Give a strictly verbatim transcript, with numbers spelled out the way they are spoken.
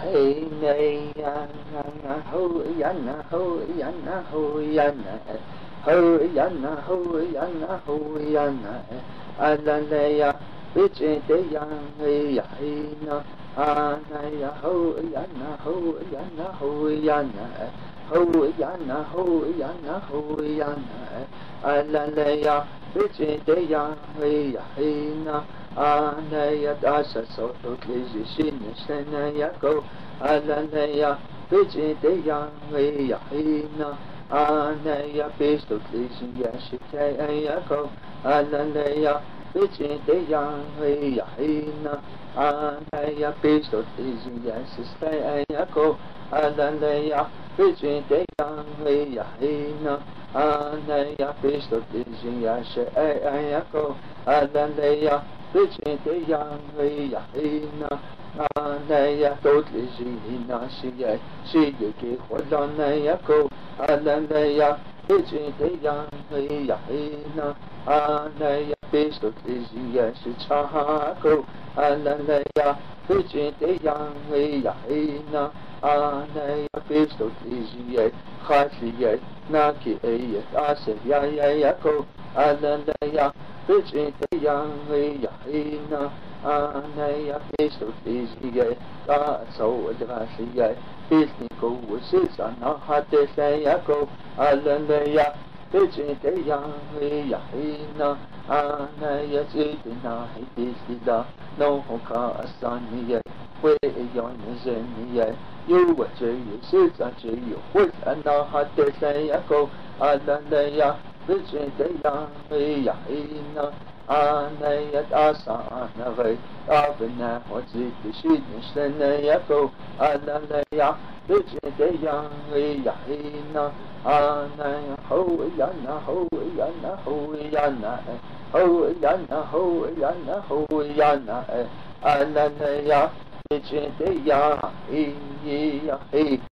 hey nay ho yana ho yana ho yana ho yana ho yana ho yana alaleya vichiteya yana anaya ho yana ho yana ho yana ho yana ho yana ho yana alaleya vichiteya yana anaya dasa soto klizi shina yako alaleya vichiteya yana anaya pisto klizi yashiteya yako alaleya vichiteya yana anaya pisto klizi yashiteya yako alaleya vichiteya yana anaya pisto klizi yashiteya yako alaleya vichiteya yana anaya totli zina siya siya ke kholana yako alaleya vichiteya yana anaya pisto klizi yashitako alaleya vichiteya yana anaya pisto klizi khasliya naki ayat asya yako alaleya vichiteya yana anaya pisto klizi ta so drasiya pisniko usana hate yako alaleya vichiteya yana anaya chitina hitisida no hoka asaniya we yon zeniya you what you sit at you with ana hate yako alaleya vichiteya yana anaya asana ve avna hoziti shidnishna yako alaleya vichiteya yana anaya ho yana ho yana ho yana ho yana ho yana ho yana alaleya vichiteya yana